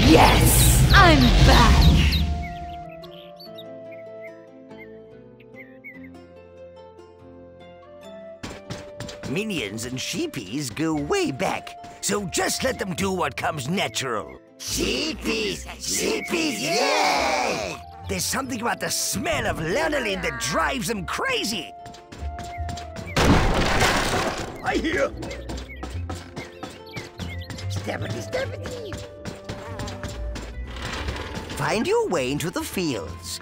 Yes! I'm back! Minions and sheepies go way back, so just let them do what comes natural. Sheepies! Sheepies, yeah! There's something about the smell of lanolin that drives them crazy. I hear. Stephanie, Stephanie. Find your way into the fields.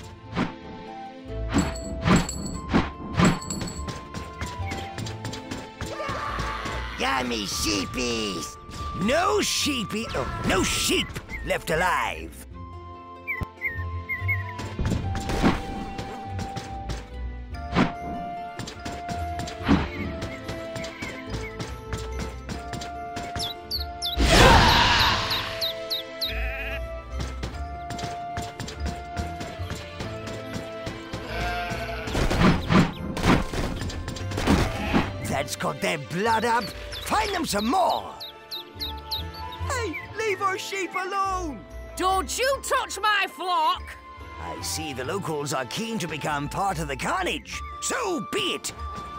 Yummy sheepies! No no sheep left alive. That's got their blood up. Find them some more. Hey, leave our sheep alone. Don't you touch my flock! I see the locals are keen to become part of the carnage. So be it.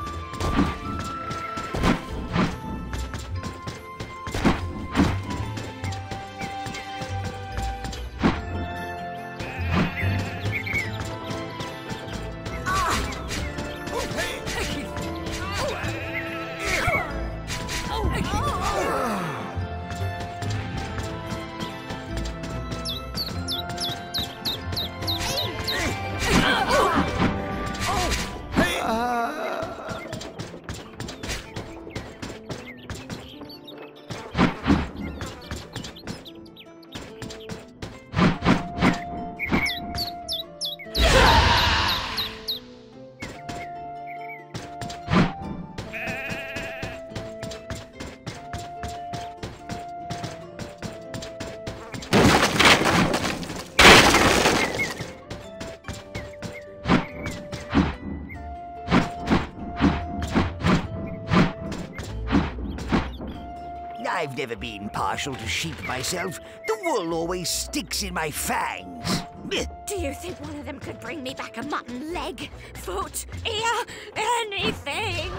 I've never been partial to sheep myself. The wool always sticks in my fangs. Do you think one of them could bring me back a mutton leg, foot, ear, anything?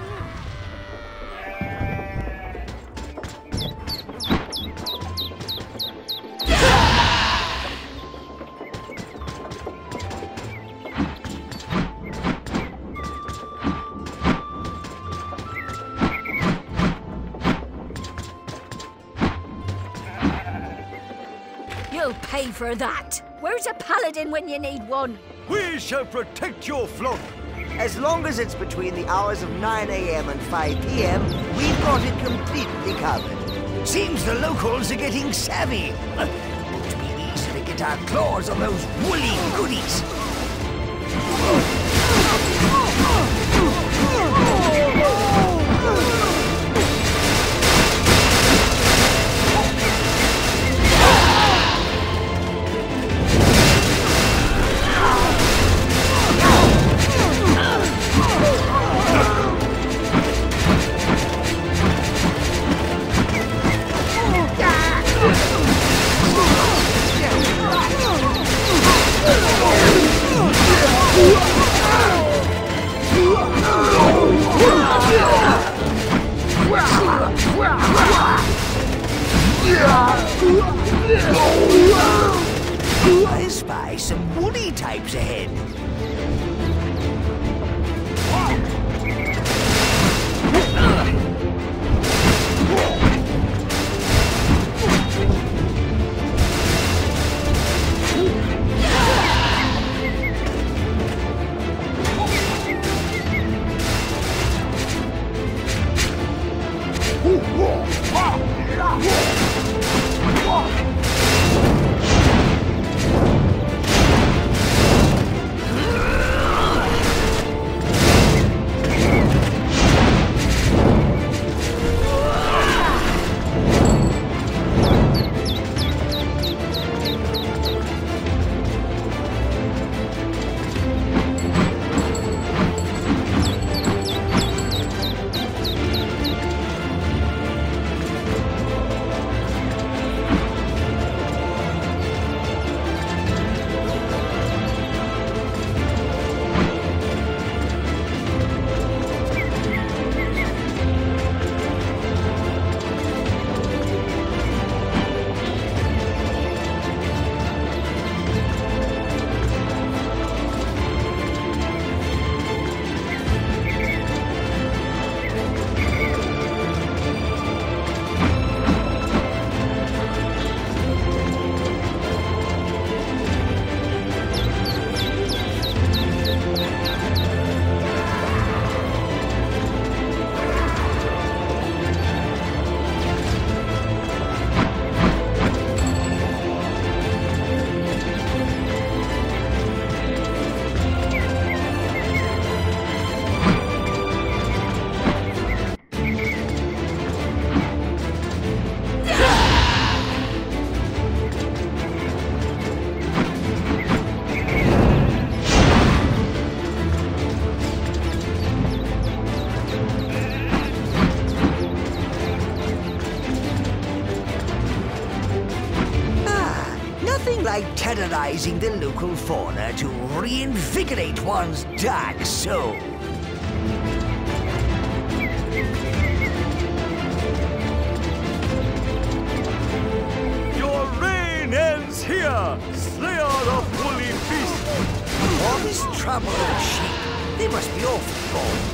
You'll pay for that. Where's a paladin when you need one? We shall protect your flock. As long as it's between the hours of 9 a.m. and 5 p.m., we've got it completely covered. Seems the locals are getting savvy. Won't be easy to get our claws on those woolly goodies. Whoa! nothing like terrorizing the local fauna to reinvigorate one's dark soul. Your reign ends here, slayer of woolly beasts. All this trouble with sheep, they must be awfully bored.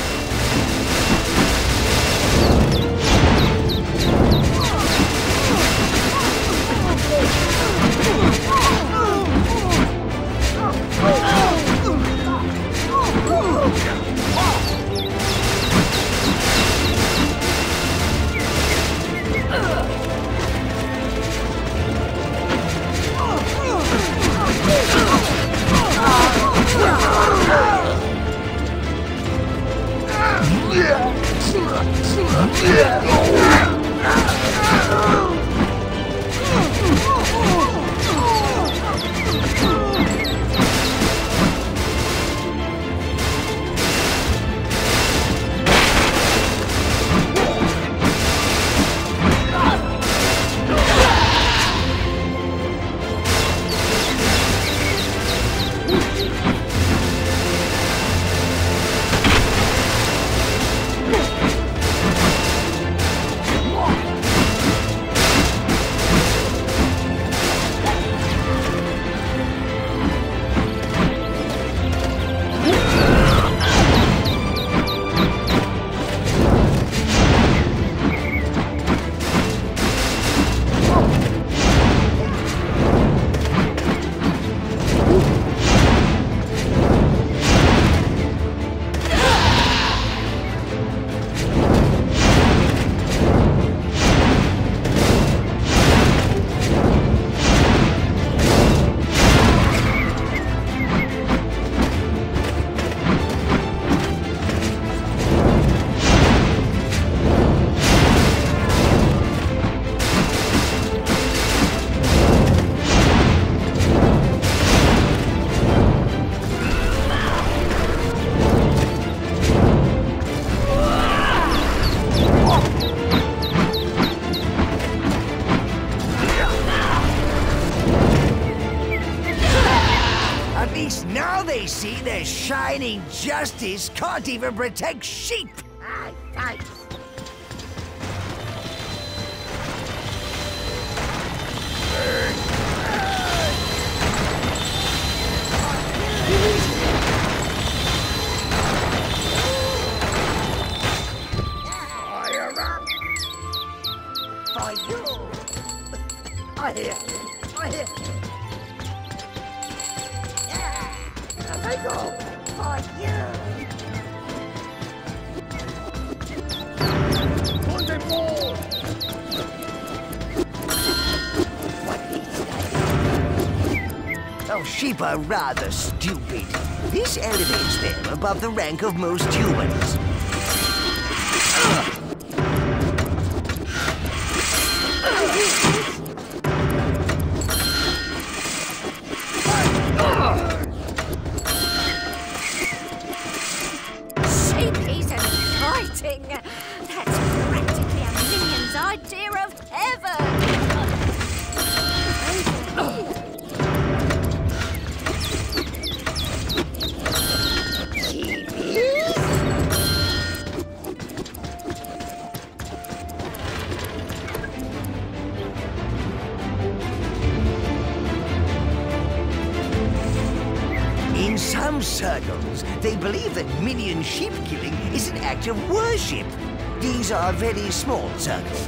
Now they see their shining justice can't even protect sheep. Oh, sheep are rather stupid. This elevates them above the rank of most humans. Sheepies and fighting! That's practically a minion's idea of heaven! In some circles, they believe that minion sheep killing is an act of worship. These are very small circles.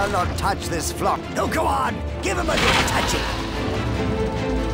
shall not touch this flock. Oh, go on! Give him a good touching!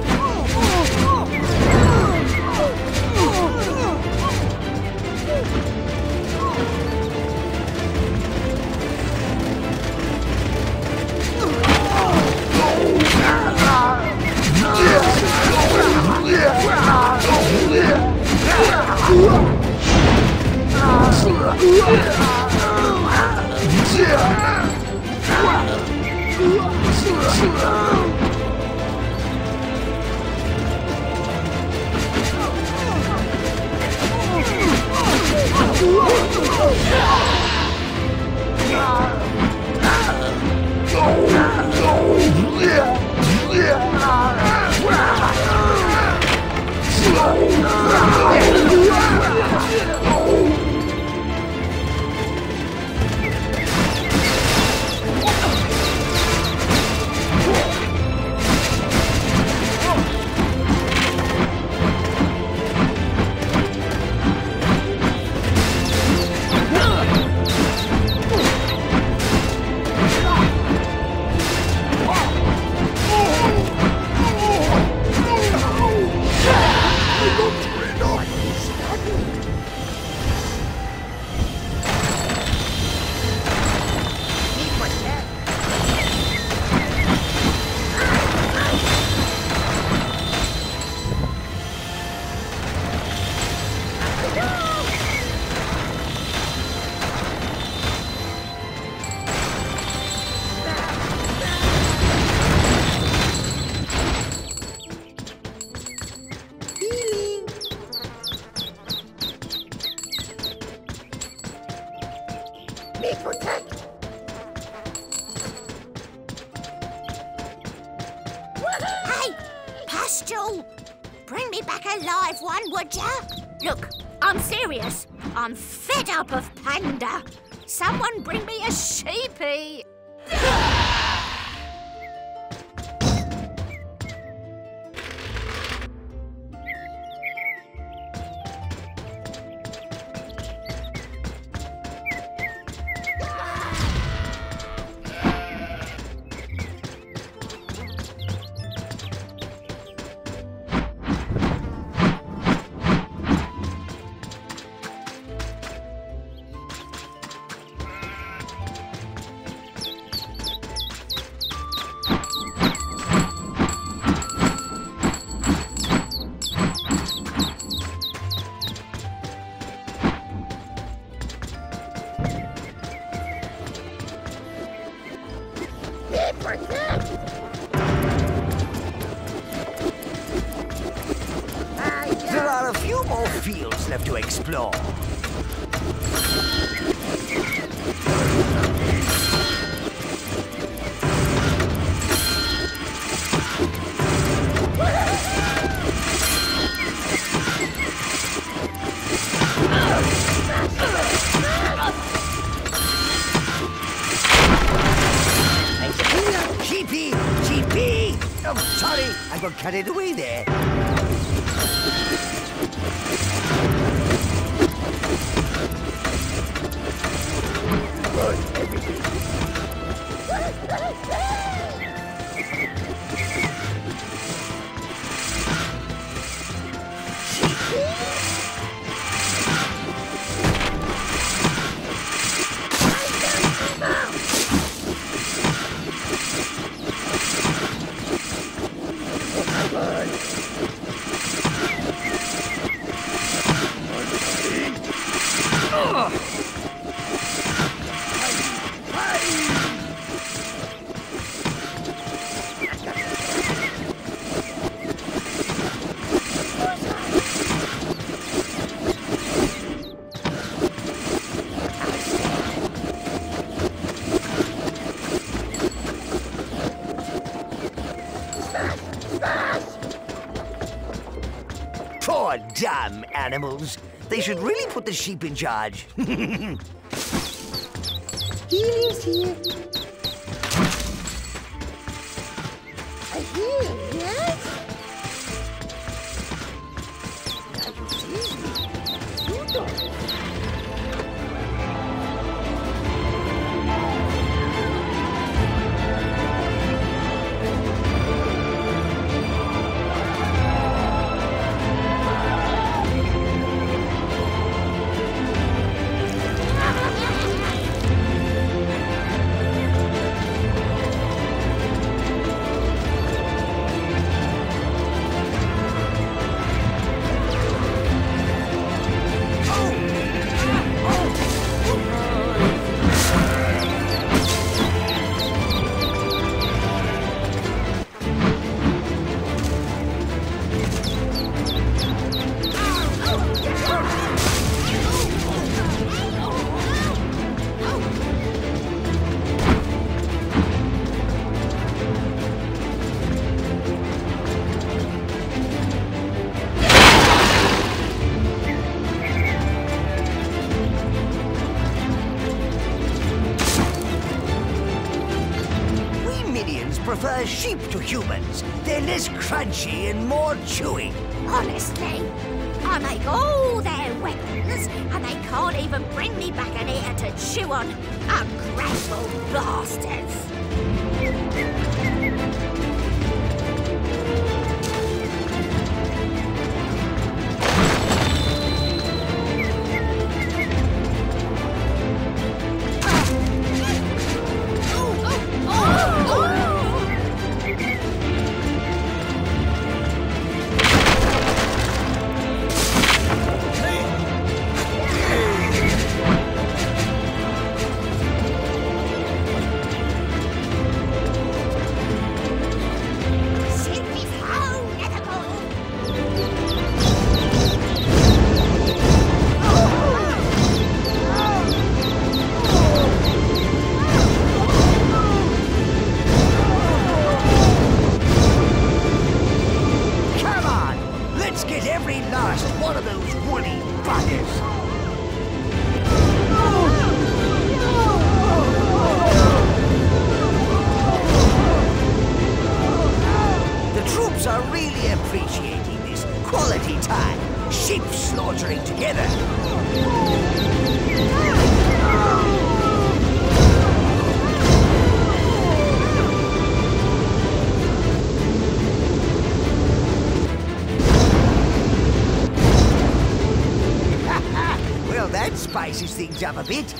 Hey, Pustule! Bring me back a live one, would ya? Look, I'm serious. I'm fed up of Panda. Someone bring me a sheepy. There are a few more fields left to explore. Sheepy! Sheepy! Oh, sorry, I got carried away there. Poor damn animals. They should really put the sheep in charge. He lives here. I hear him, yes? Now you see me. You don't. similar sheep to humans. They're less crunchy and more chewy. Honestly, I make all their weapons, and they can't even bring me back an ear to chew on. Ungrateful bastards. Spices things up a bit.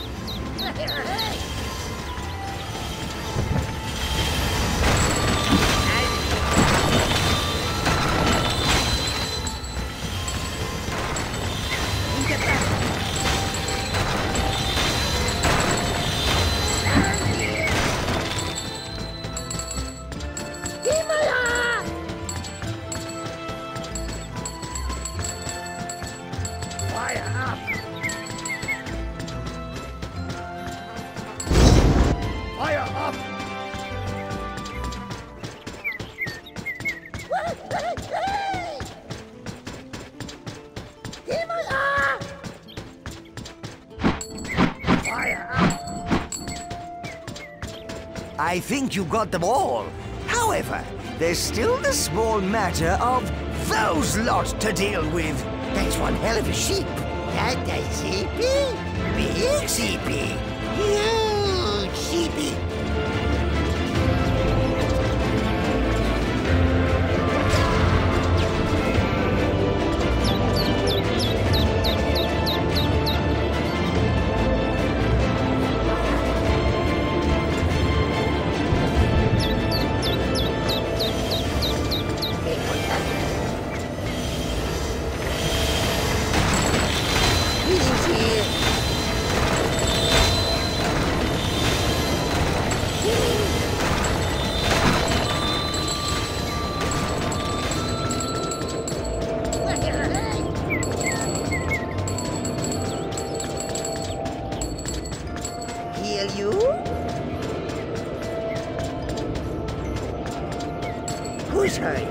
I think you got them all. However, there's still the small matter of those lot to deal with. That's one hell of a sheep. That a sheepy? Big sheepy. Huge sheepy. Who's hurt?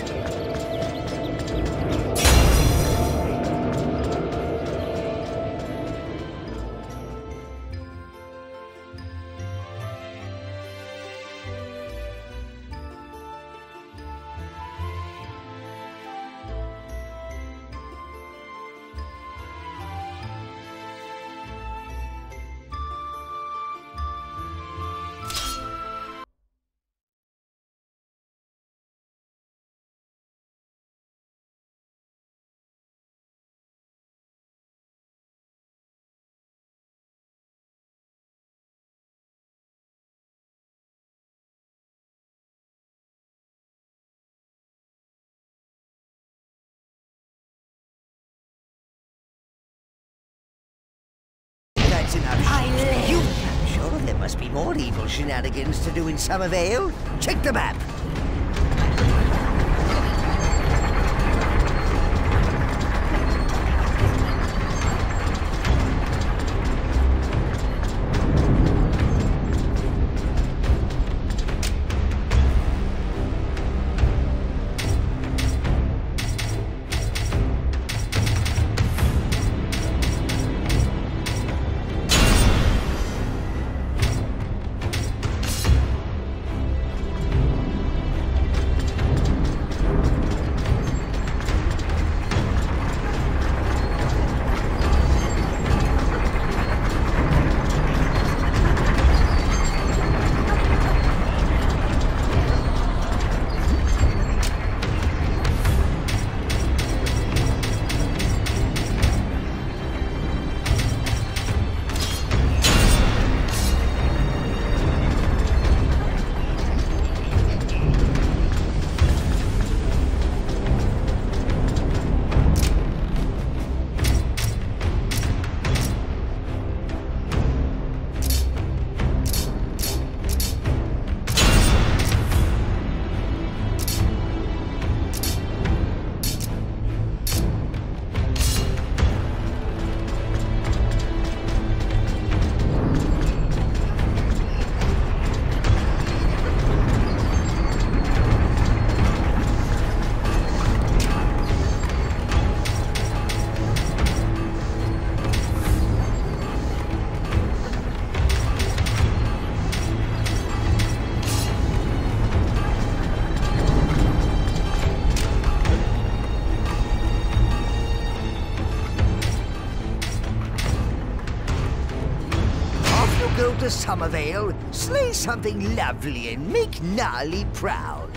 That's enough. You sure there must be more evil shenanigans to do in Summervale? Check the map. for Summervale, slay something lovely and make Gnarly proud.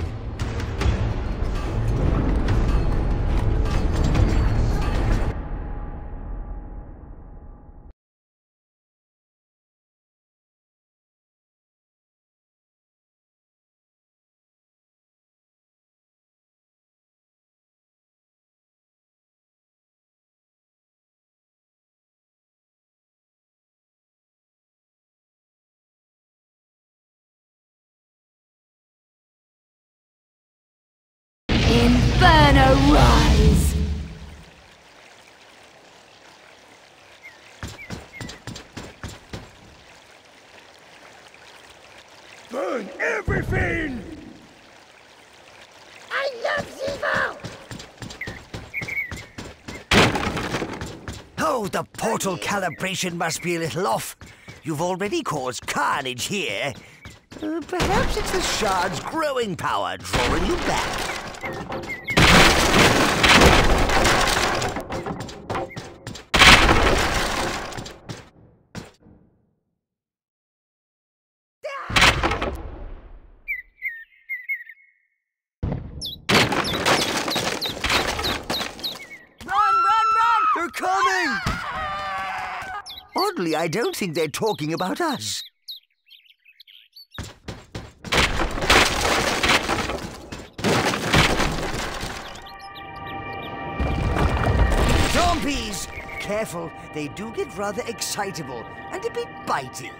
Inferno rise! Burn everything! I love Zevo! Oh, the portal calibration must be a little off. You've already caused carnage here. Perhaps it's the shard's growing power drawing you back. They're coming! Oddly, I don't think they're talking about us. Zombies! Careful, they do get rather excitable and a bit bitey.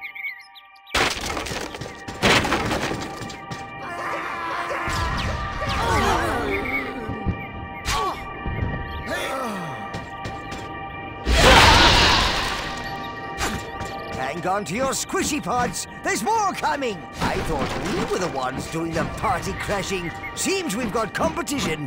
Hang on to your squishy pods. There's more coming. I thought we were the ones doing the party crashing. Seems we've got competition.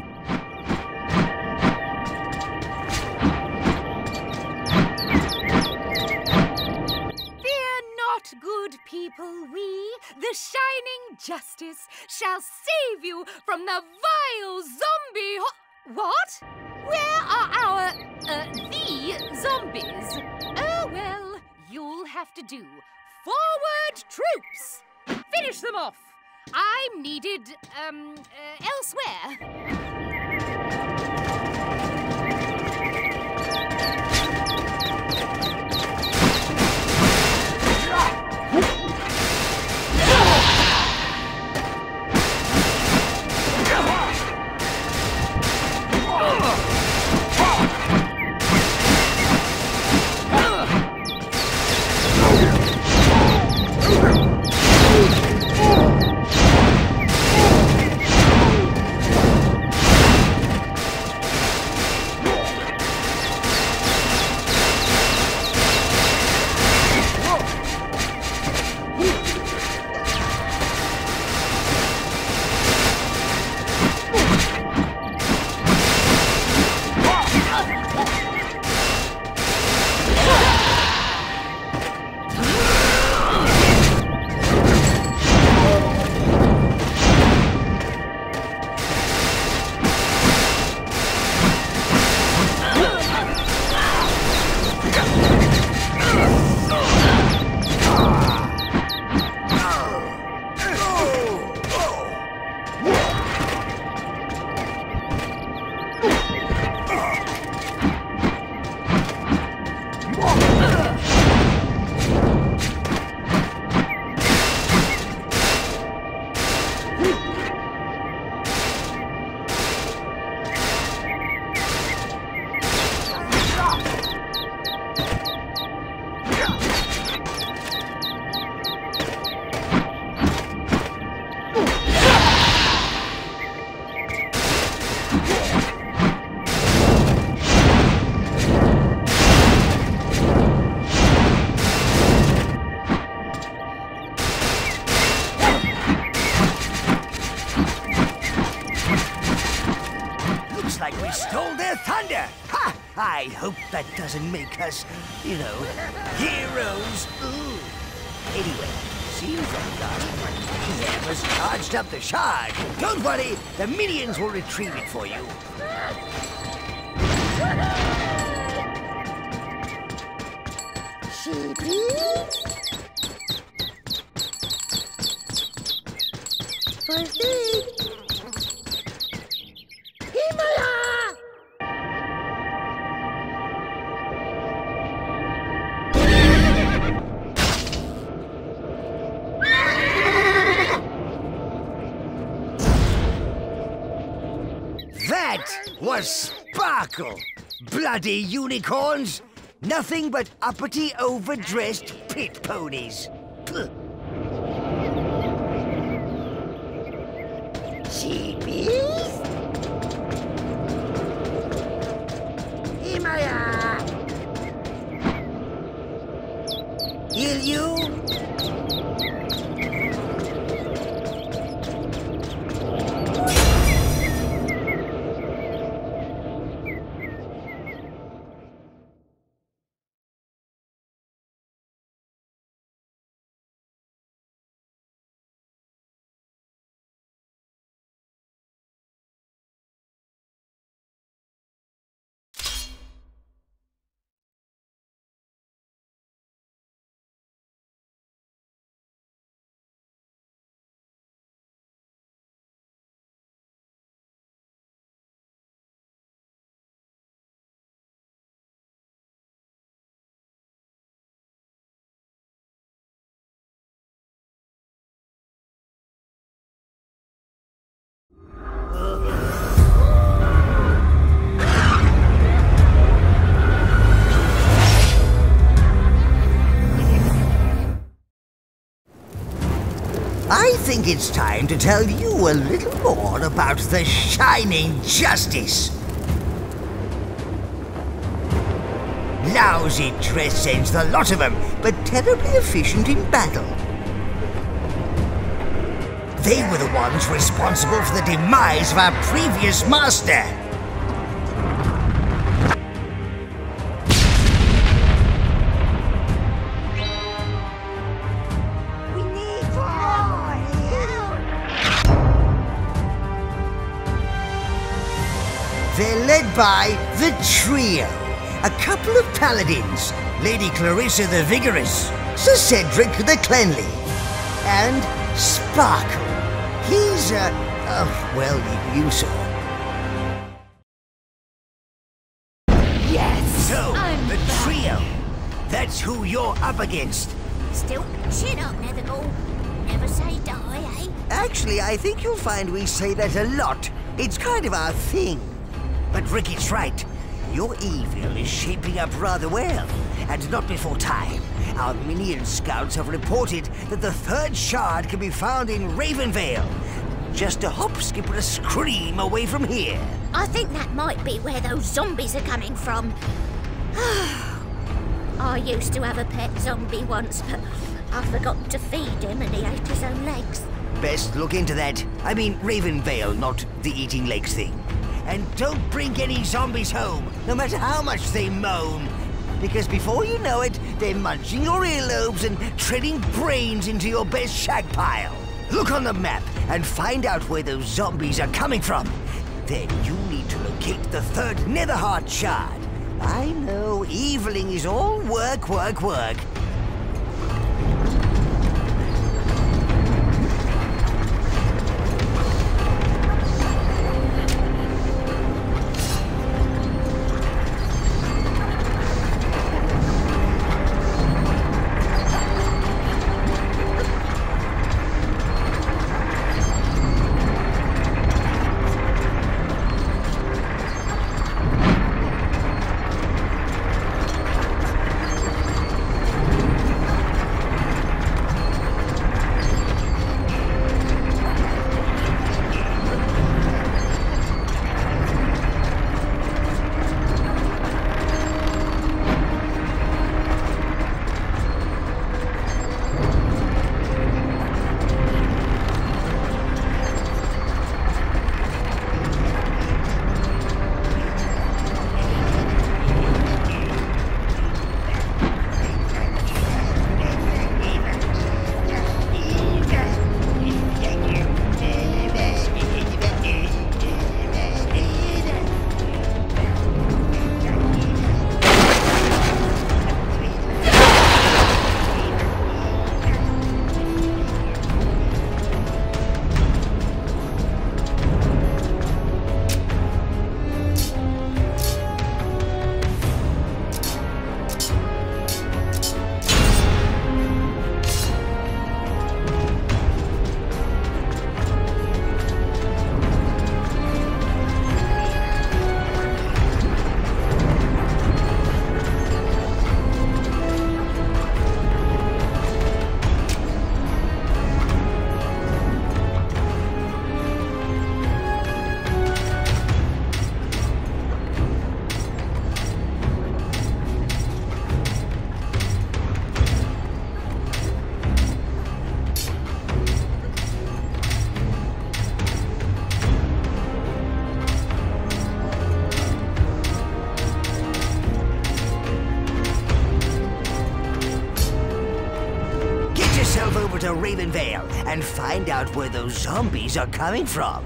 Fear not, good people, we, the Shining Justice, shall save you from the vile zombie What? Where are our, the zombies? Oh, well, you'll have to do. Forward, troops! Finish them off! I'm needed, elsewhere. Like we stole their thunder! Ha! I hope that doesn't make us, you know, heroes. Ooh. Anyway, seems like Gnarly PM has charged up the shard. Don't worry, the minions will retrieve it for you. Sheepies? First aid. Himalaya! That was Sparkle! Bloody unicorns! Nothing but uppity, overdressed pit ponies. Puh. Sheepies? Himalaya! Will you? I think it's time to tell you a little more about the Shining Justice. Lousy dress sense, the lot of them, but terribly efficient in battle. They were the ones responsible for the demise of our previous master. They're led by the Trio, a couple of paladins, Lady Clarissa the Vigorous, Sir Cedric the Cleanly, and Sparkle. He's well, you saw. Yes! So, I'm the back. Trio, that's who you're up against. Still, chin up, Nethergall. Never say die, eh? Actually, I think you'll find we say that a lot. It's kind of our thing. But Ricky's right. Your evil is shaping up rather well, and not before time. Our minion scouts have reported that the third shard can be found in Ravenvale. Just a hop, skip, and a scream away from here. I think that might be where those zombies are coming from. I used to have a pet zombie once, but I forgot to feed him and he ate his own legs. Best look into that. I mean Ravenvale, not the eating legs thing. And don't bring any zombies home, no matter how much they moan. Because before you know it, they're munching your earlobes and treading brains into your best shag pile. Look on the map and find out where those zombies are coming from. Then you need to locate the third Netherheart shard. I know, eviling is all work, work, work. Ravenvale and find out where those zombies are coming from.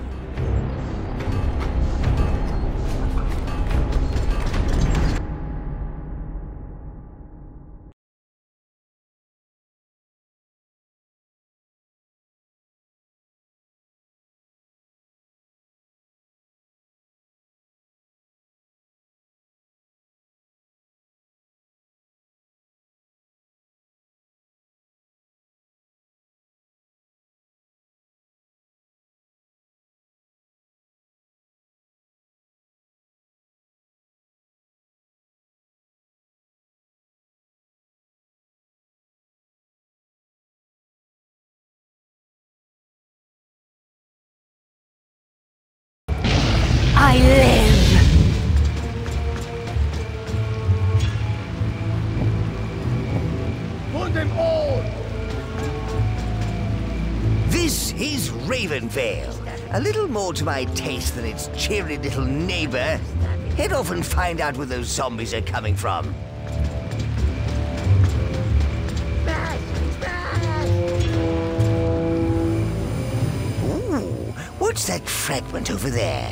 I live. For them all! This is Ravenvale. A little more to my taste than its cheery little neighbor. Head off and find out where those zombies are coming from. Ooh, what's that fragment over there?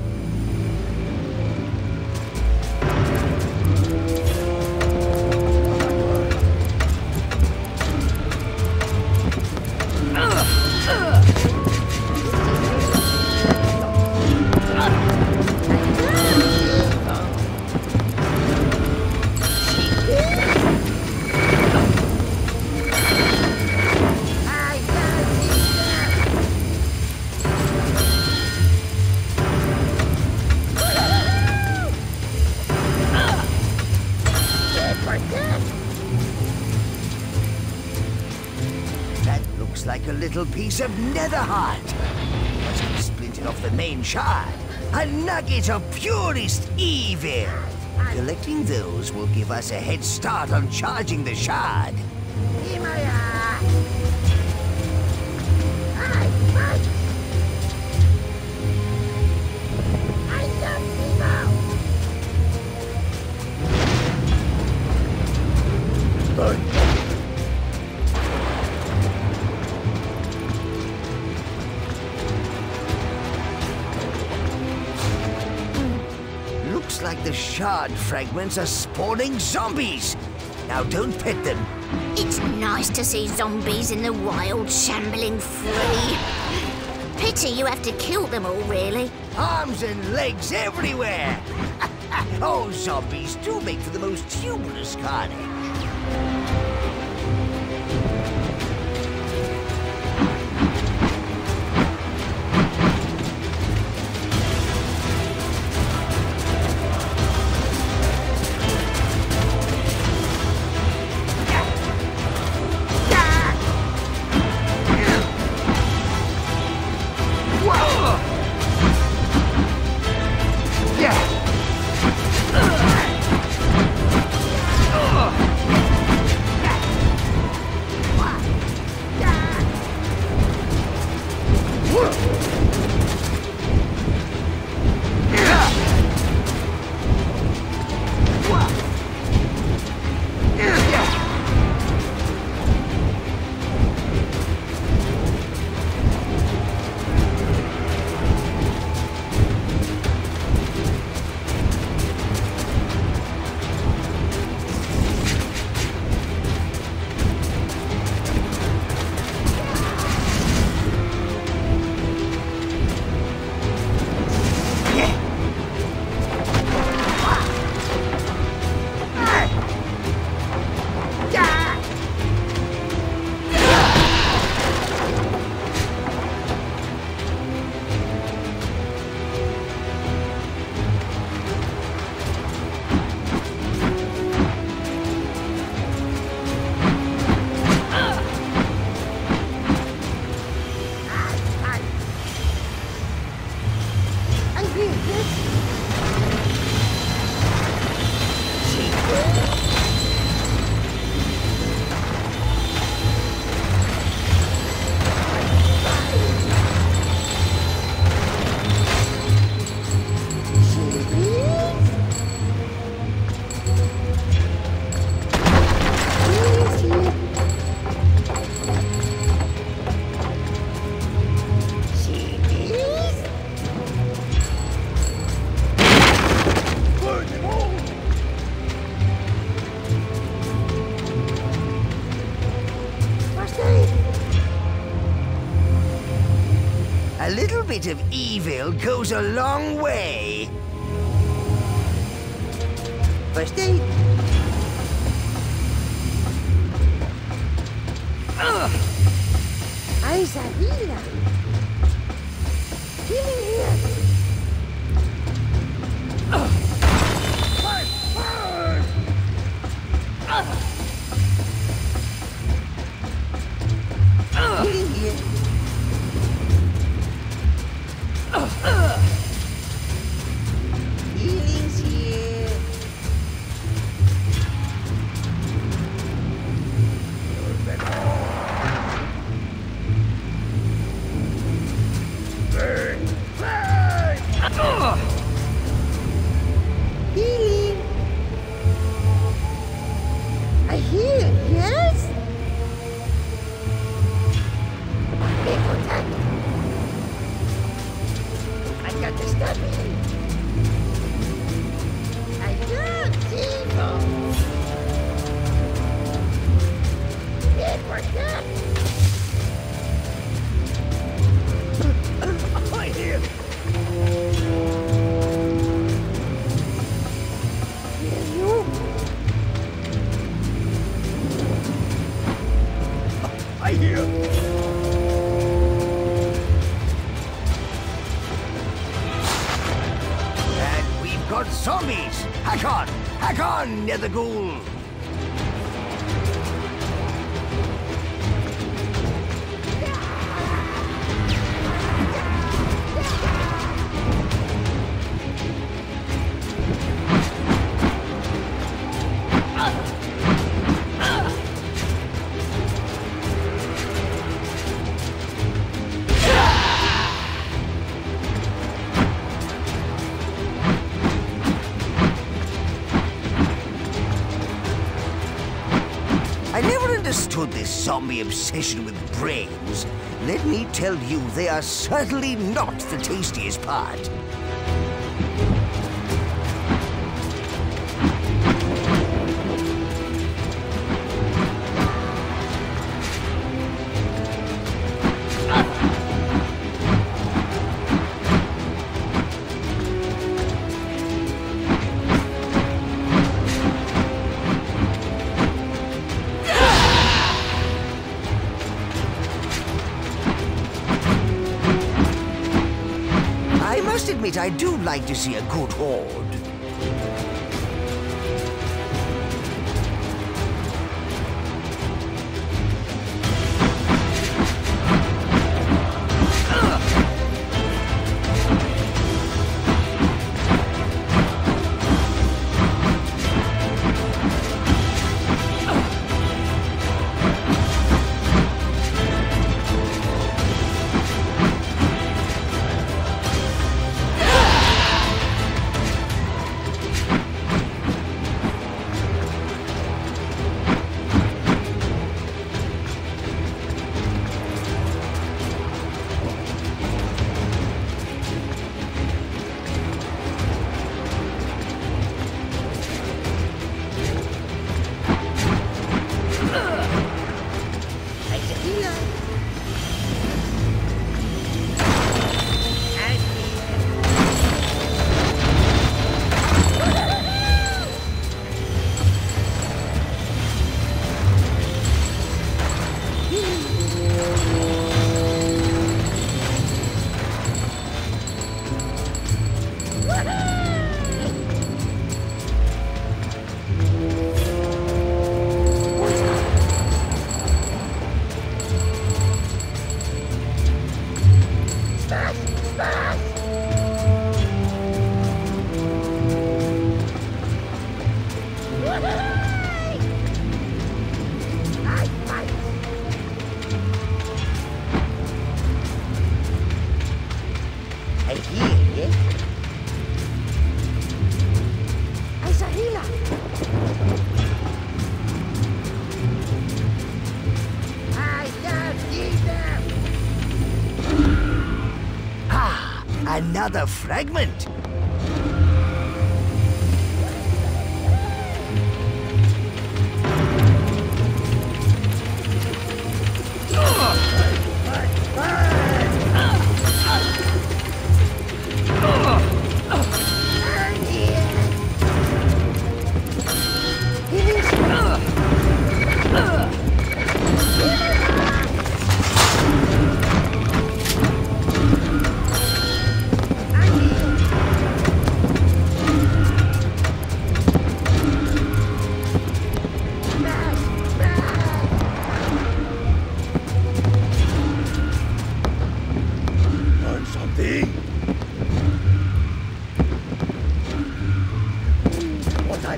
That looks like a little piece of nether heart. Must have splintered off the main shard. A nugget of purest evil. Collecting those will give us a head start on charging the shard. Looks like the shard fragments are spawning zombies. Now don't pet them. It's nice to see zombies in the wild shambling free. Pity you have to kill them all, really. Arms and legs everywhere. Oh, zombies do make for the most humorous carnage. bit of evil goes a long way. First aid. Isabella. Healing here. Healing here. Healing's here. Healing. I heal, yes? Big attack. I got to stop it. I got evil. Big attack. I hear. You? I hear. And we've got zombies. Hack on, Nether Ghoul. I never understood this zombie obsession with brains. Let me tell you, they are certainly not the tastiest part. I must admit, I do like to see a good horde. Another fragment.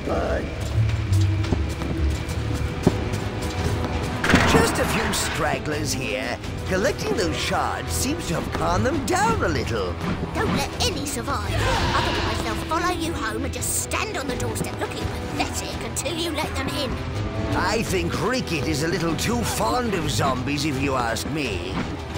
Just a few stragglers here. Collecting those shards seems to have calmed them down a little. Don't let any survive. Otherwise they'll follow you home and just stand on the doorstep looking pathetic until you let them in. I think Cricket is a little too fond of zombies, if you ask me.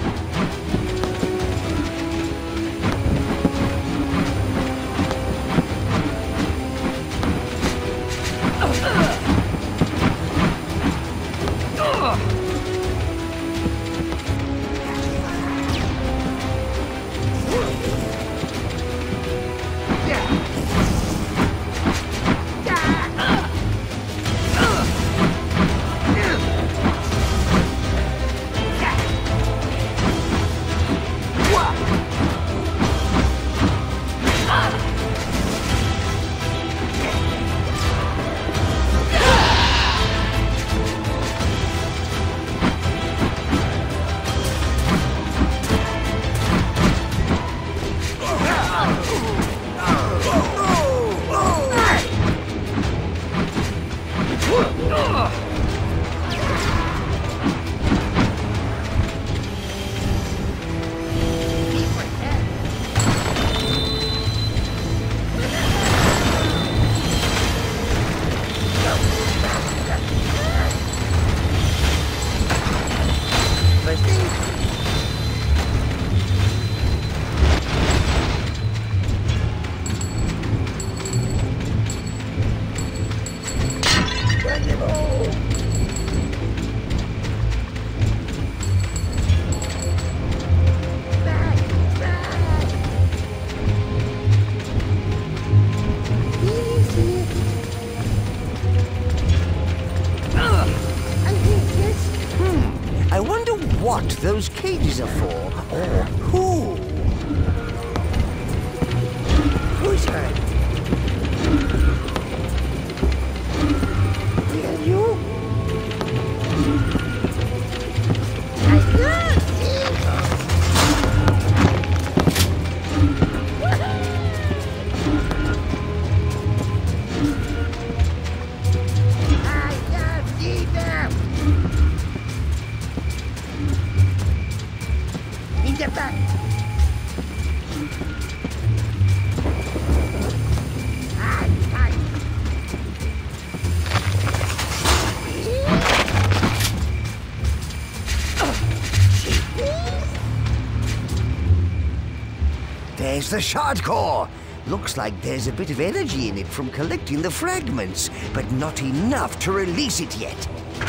I wonder what those cages are for, or who. Who's hurt? Will you? Get back! There's the shard core. Looks like there's a bit of energy in it from collecting the fragments, but not enough to release it yet.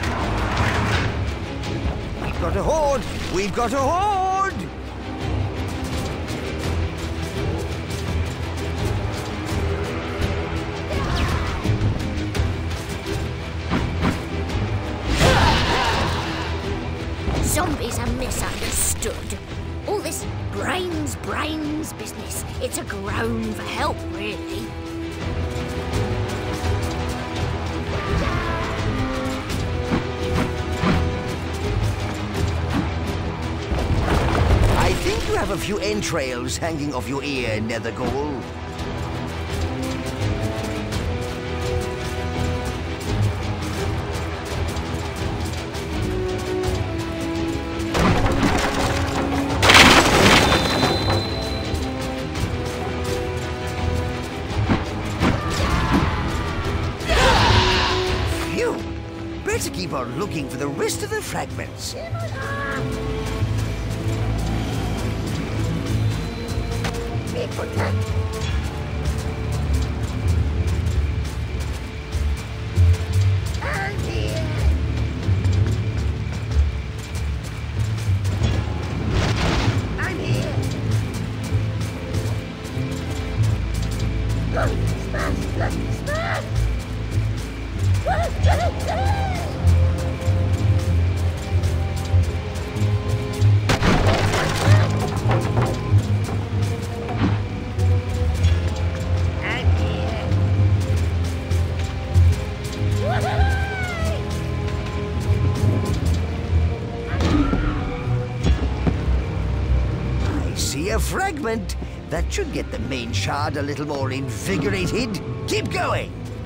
We've got a horde! We've got a horde! Zombies are misunderstood. All this brains business, it's a groan for help, really. I think you have a few entrails hanging off your ear, Nethergole. Better keep on looking for the rest of the fragments. I'm here! Smash! I see a fragment. That should get the main shard a little more invigorated. Keep going.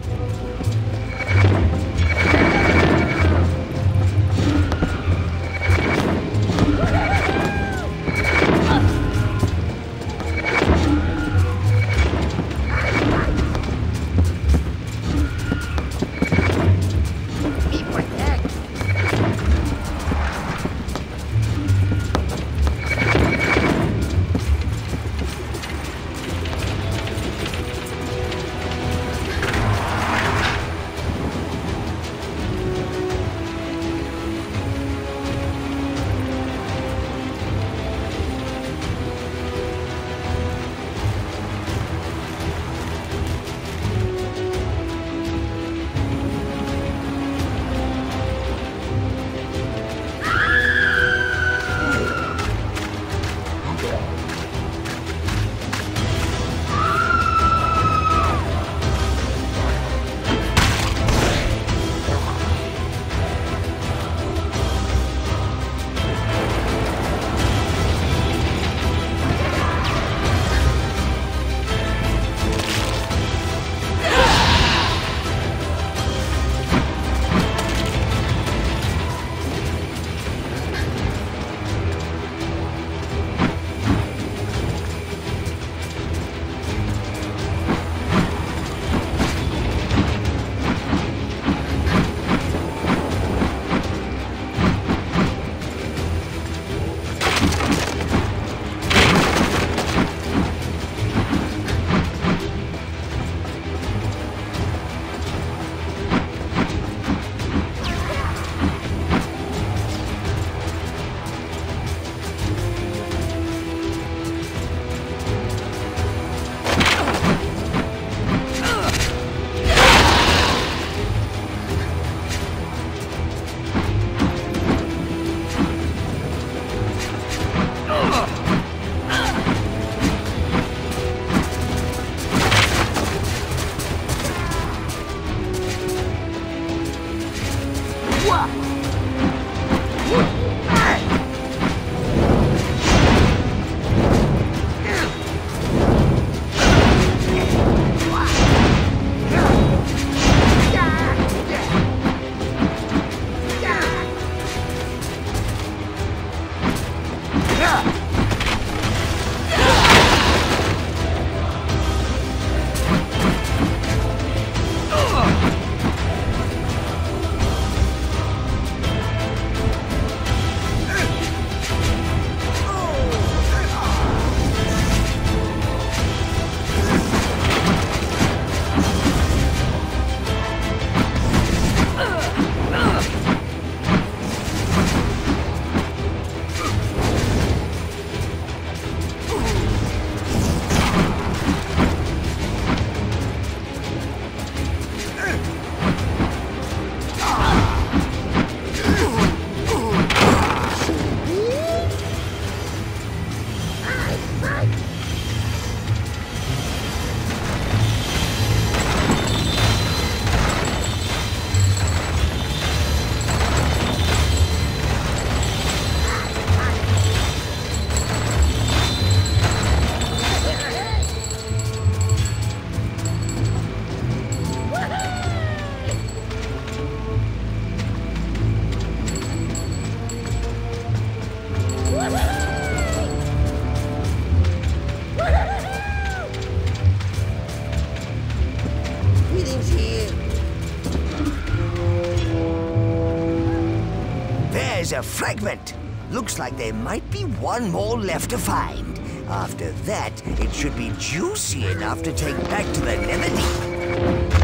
There's a fragment. Looks like there might be one more left to find. After that, it should be juicy enough to take back to the Netherdeep.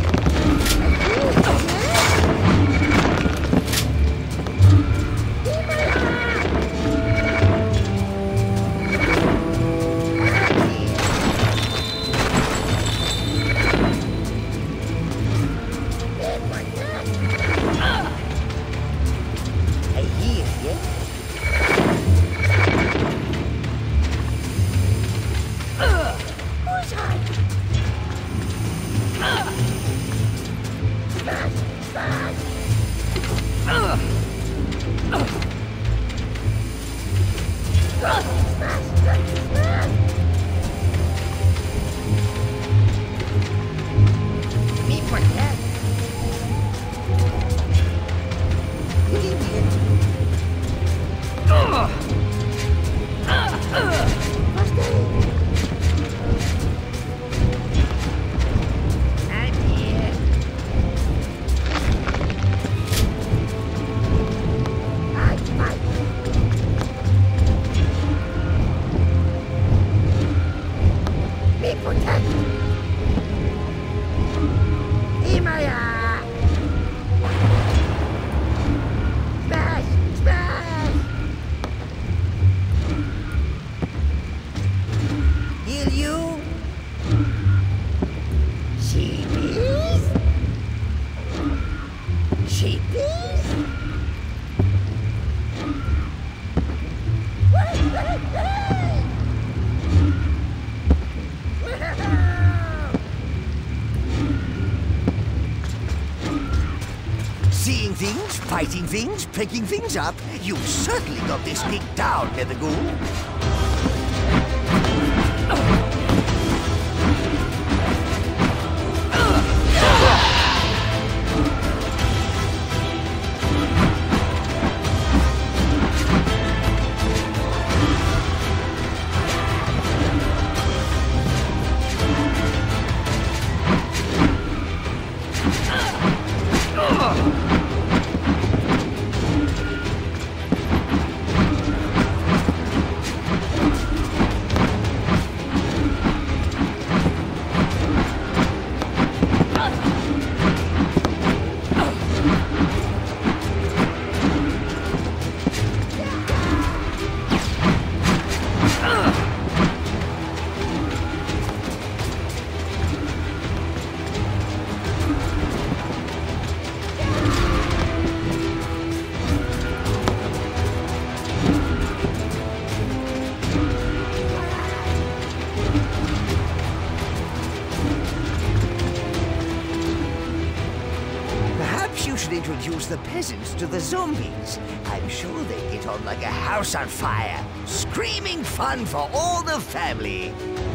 things, fighting things, picking things up. You've certainly got this gig down, Nethergoon. Introduce the peasants to the zombies. I'm sure they get on like a house on fire. Screaming fun for all the family.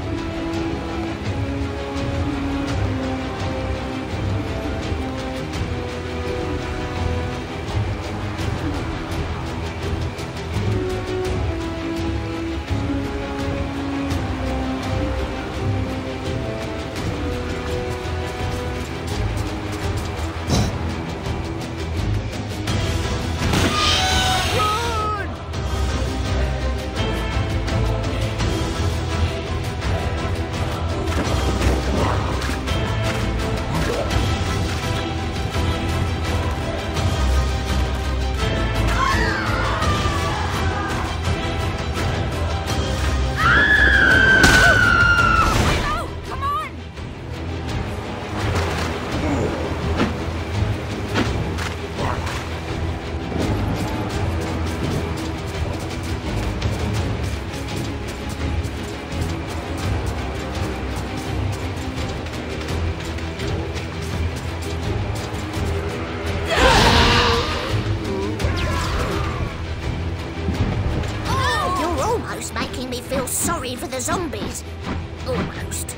Making me feel sorry for the zombies. Almost.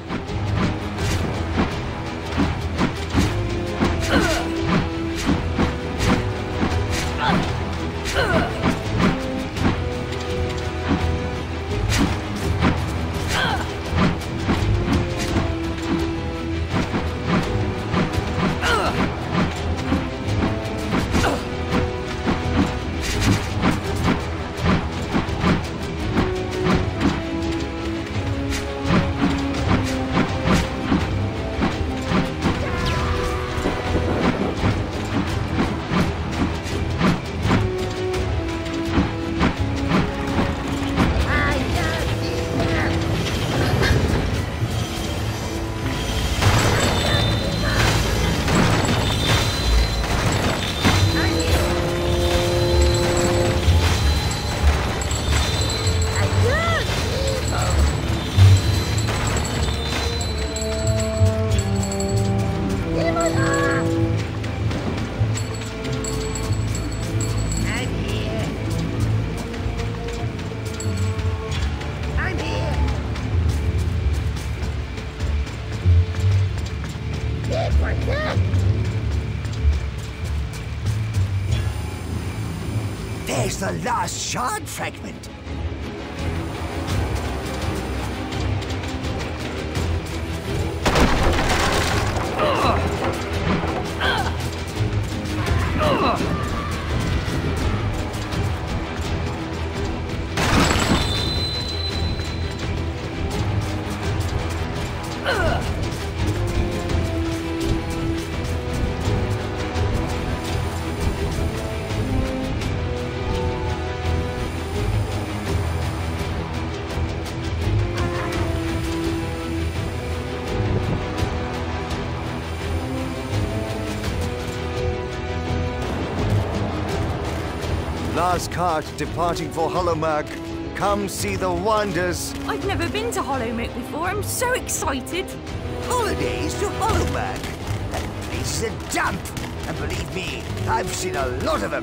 There's the last shard fragment. Last cart departing for Hollowmirk. Come see the wonders. I've never been to Hollowmirk before. I'm so excited. Holidays to Hollowmirk. That place is a dump. And believe me, I've seen a lot of them.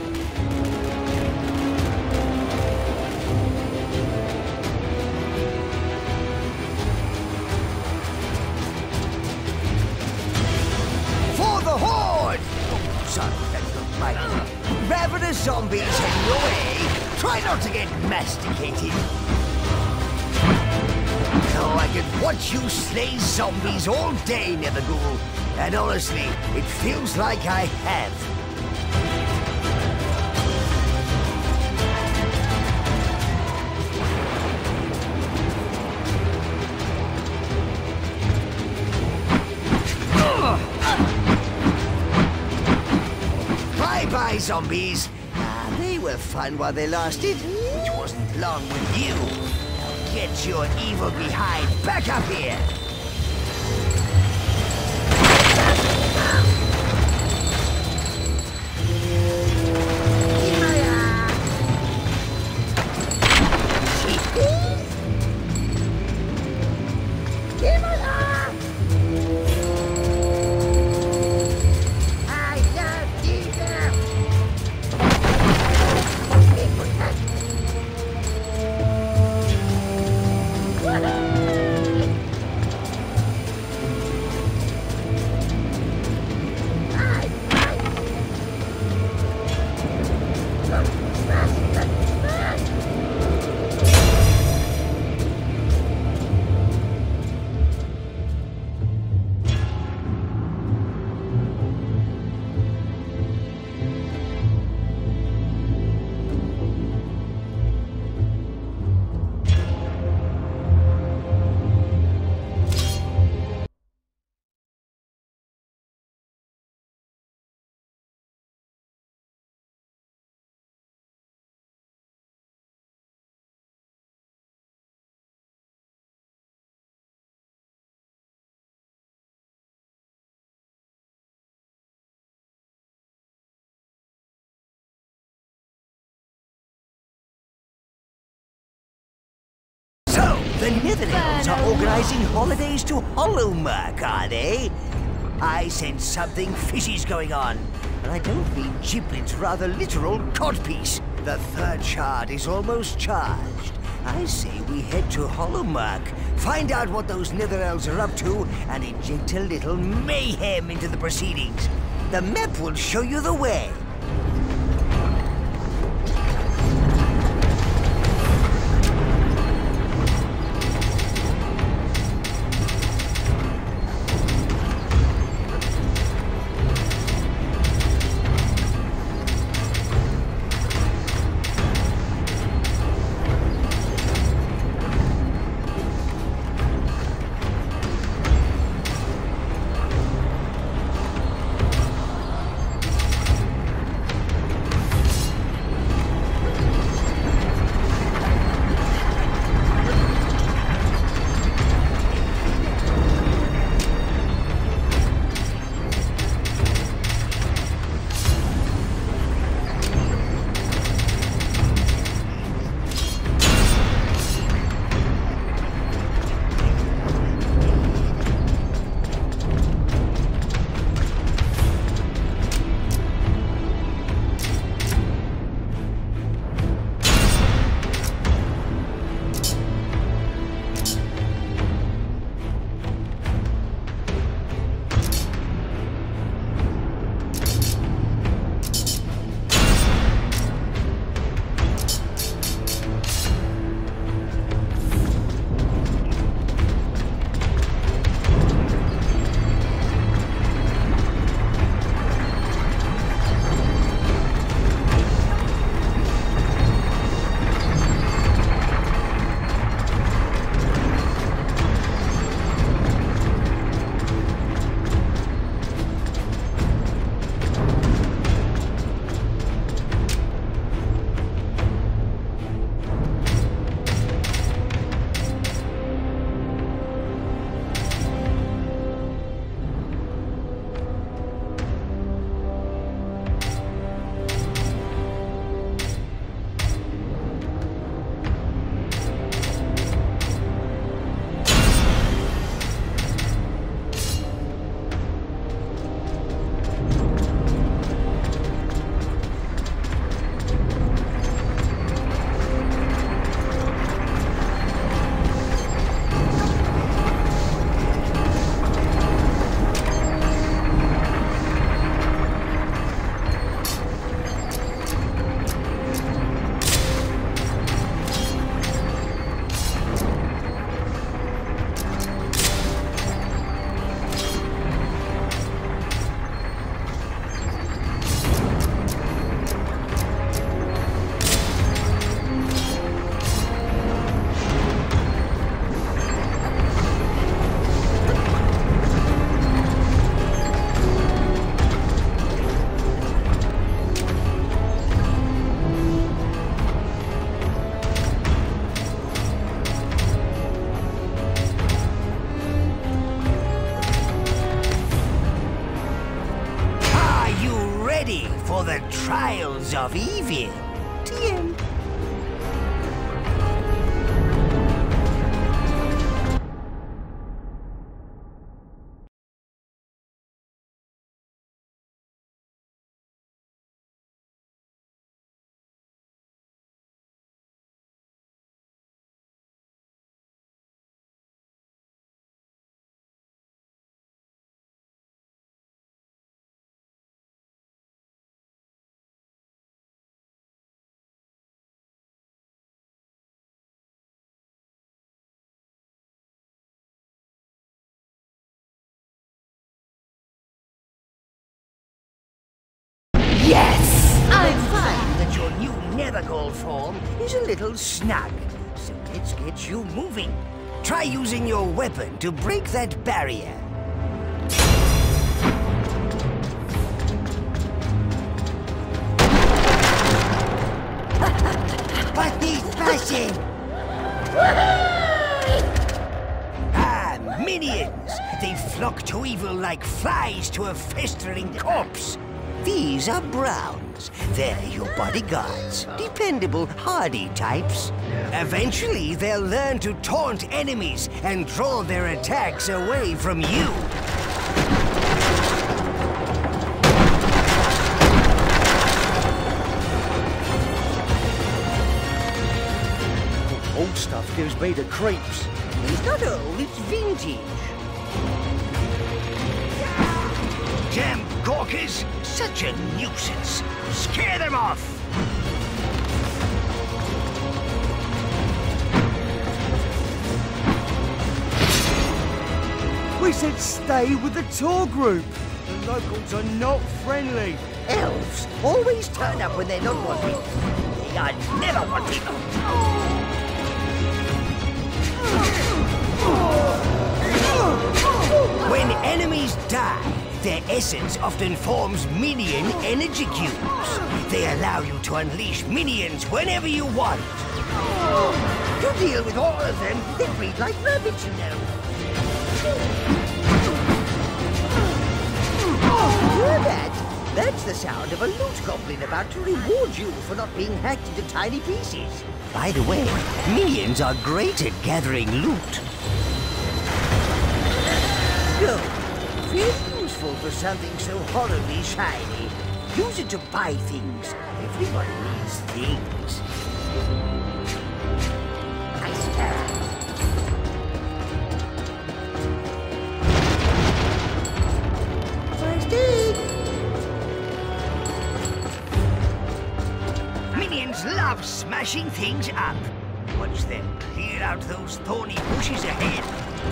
For the Horde! Oh, sorry, that's not right. Ravenous zombies heading your way. Try not to get masticated. Oh, I could watch you slay zombies all day, Neverghoul. And honestly, it feels like I have. Bye-bye, zombies. They were fun while they lasted, which wasn't long with you. Now get your evil behind back up here. The Netherelves are organizing holidays to Hollowmark, are they? I sense something fishy's going on. And I don't mean Giblet's rather literal codpiece. The third shard is almost charged. I say we head to Hollowmark, find out what those Netherelves are up to, and inject a little mayhem into the proceedings. The map will show you the way. the trials of evil. TM. Yes! I find that your new Nethergall form is a little snug, so let's get you moving. Try using your weapon to break that barrier. But he's smashing! Ah, minions! They flock to evil like flies to a festering corpse. These are Browns. They're your bodyguards. Dependable, hardy types. Eventually, they'll learn to taunt enemies and draw their attacks away from you. Old stuff gives me the creeps. It's not old, it's vintage. Damn gawkers! Such a nuisance! Scare them off! We said stay with the tour group. The locals are not friendly. Elves always turn up when they're not wanted. They are never wanted. When enemies die, their essence often forms minion energy cubes. They allow you to unleash minions whenever you want. You deal with all of them, they breed like rabbits, you know. Hear that? That's the sound of a loot goblin about to reward you for not being hacked into tiny pieces. By the way, minions are great at gathering loot. Go. Very useful for something so horribly shiny. Use it to buy things. Everybody needs things. I stand. First aid. Minions love smashing things up. Watch them clear out those thorny bushes ahead.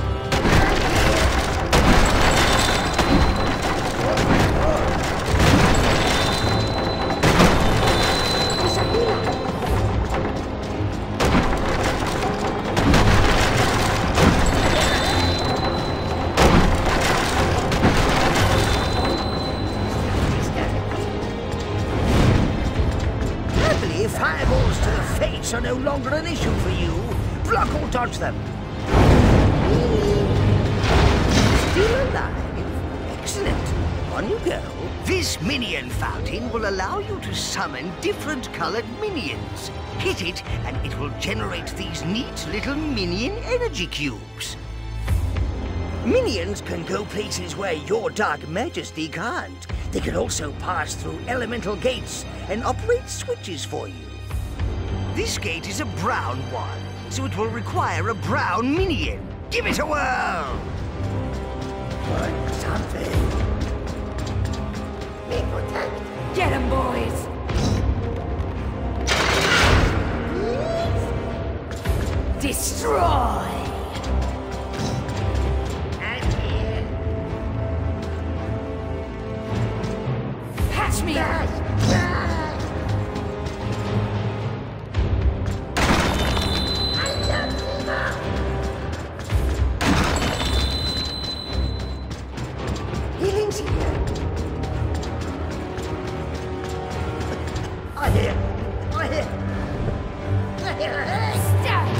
Fireballs to the face are no longer an issue for you. Block or dodge them. Still alive? Excellent. On you go. This minion fountain will allow you to summon different colored minions. Hit it, and it will generate these neat little minion energy cubes. Minions can go places where your Dark Majesty can't. They can also pass through elemental gates and operate switches for you. This gate is a brown one, so it will require a brown minion. Give it a whirl! Put something. Get 'em, boys! Destroy! I'm here. Catch me! Healing's here. I hear. Stab!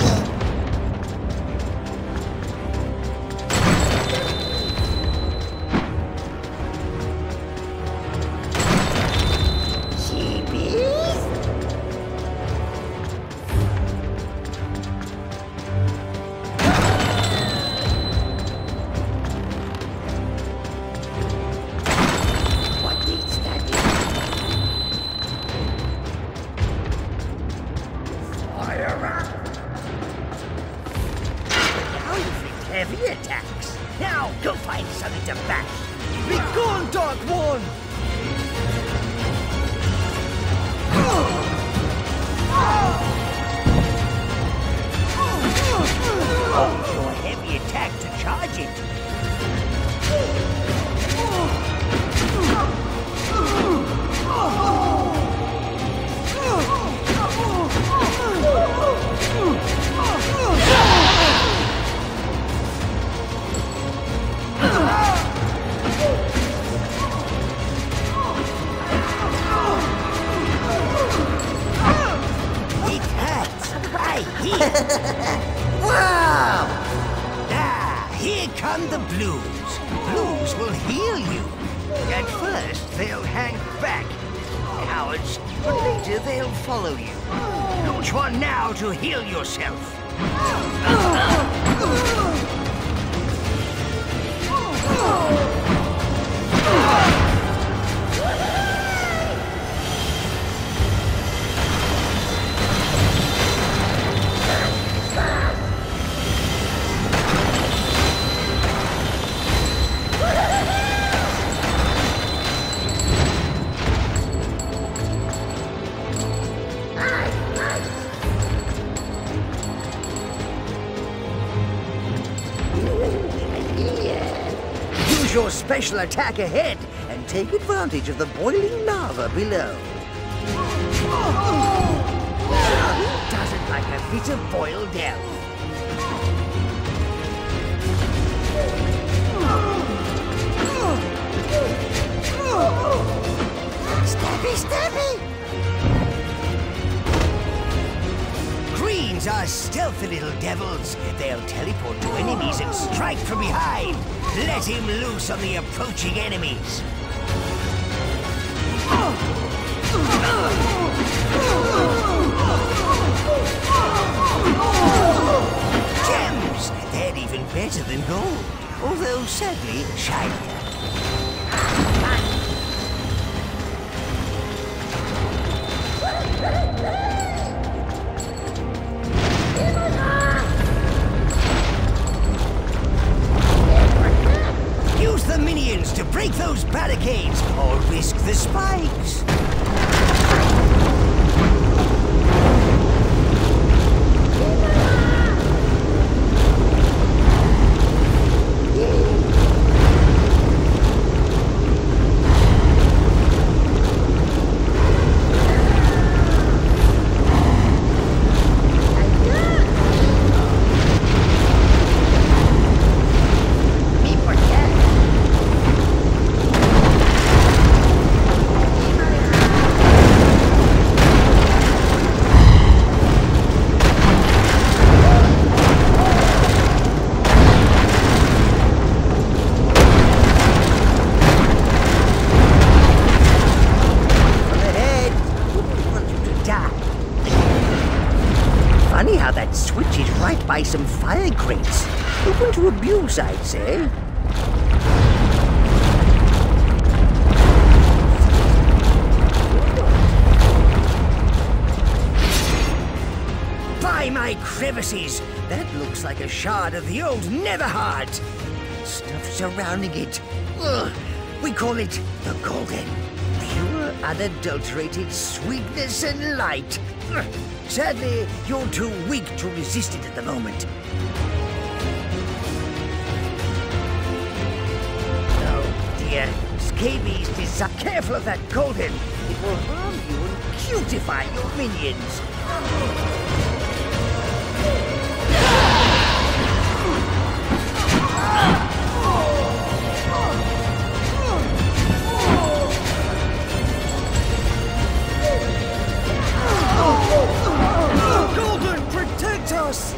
find something to bash. Be gone, Dark One! Use your heavy attack to charge it. It hurts. I hear. Wow! Ah, here come the blues. Blues will heal you. At first, they'll hang back. Cowards, but later they'll follow you. Launch one now to heal yourself. Use your special attack ahead and take advantage of the boiling lava below. Who doesn't like a bit of boiled elf? Stabby, stabby! Greens are stealthy little devils. They'll teleport to enemies and strike from behind. Let him loose on the approaching enemies. Gems! They're even better than gold, although sadly shinier. Use the minions to break those barricades or risk the spikes. Funny how that switch is right by some fire grates. Open to abuse, I'd say. By my crevices! That looks like a shard of the old Neverheart. Stuff surrounding it. Ugh. We call it the Golden. Pure, unadulterated sweetness and light. Ugh. Sadly, you're too weak to resist it at the moment. Oh dear, scabies desire. Careful of that Golden. It will harm you and cutify your minions. Golden, protect us!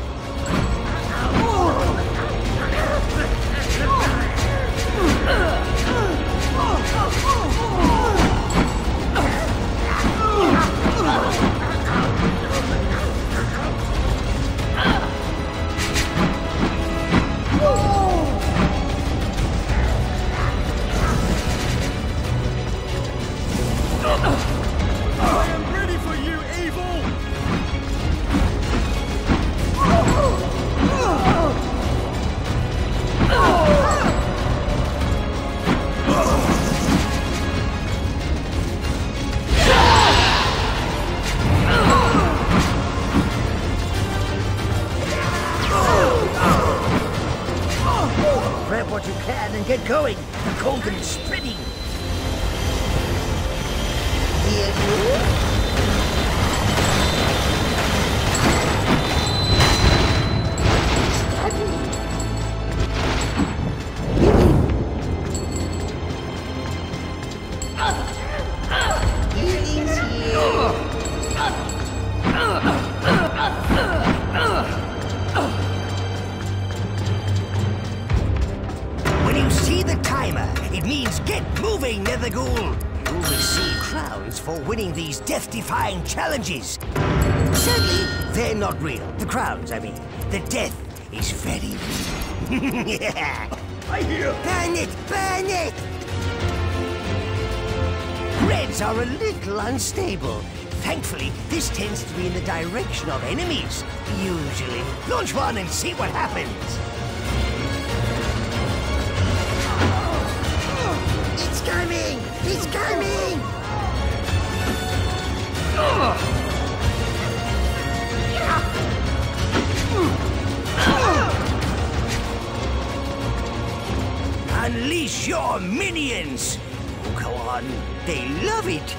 growing, the cauldron's spreading. Hear you? When you see the timer, it means get moving, Netherghoul. You will receive crowns for winning these death-defying challenges. Sadly, they're not real. The crowns, I mean. The death is very real. Yeah. I hear. Burn it! Burn it! Reds are a little unstable. Thankfully, this tends to be in the direction of enemies. Usually. Launch one and see what happens. It's coming! It's coming! Unleash your minions! Oh, go on. They love it.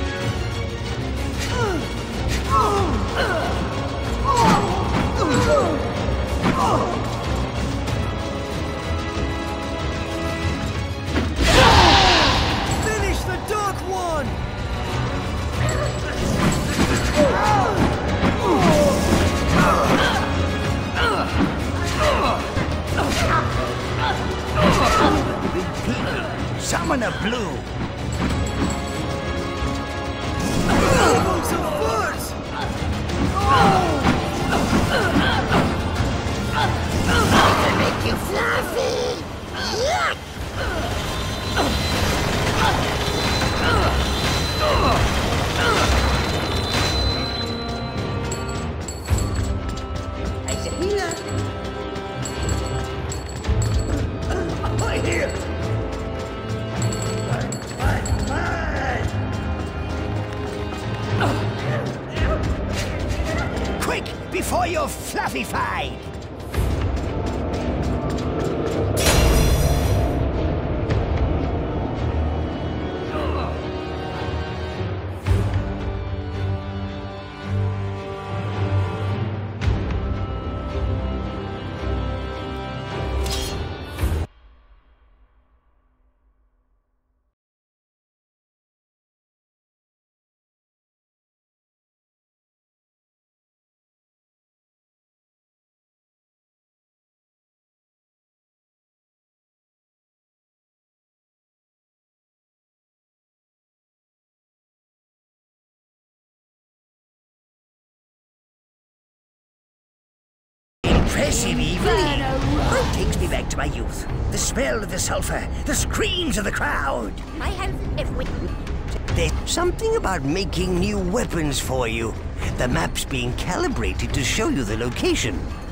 Finish the dark one! Summon a blue. Make you fluffy. Yuck! As a healer. I hear. Quick, before you're fluffified! Impressive, Evelyn. It takes me back to my youth. The smell of the sulfur, the screams of the crowd. I have every... There's something about making new weapons for you. The map's being calibrated to show you the location.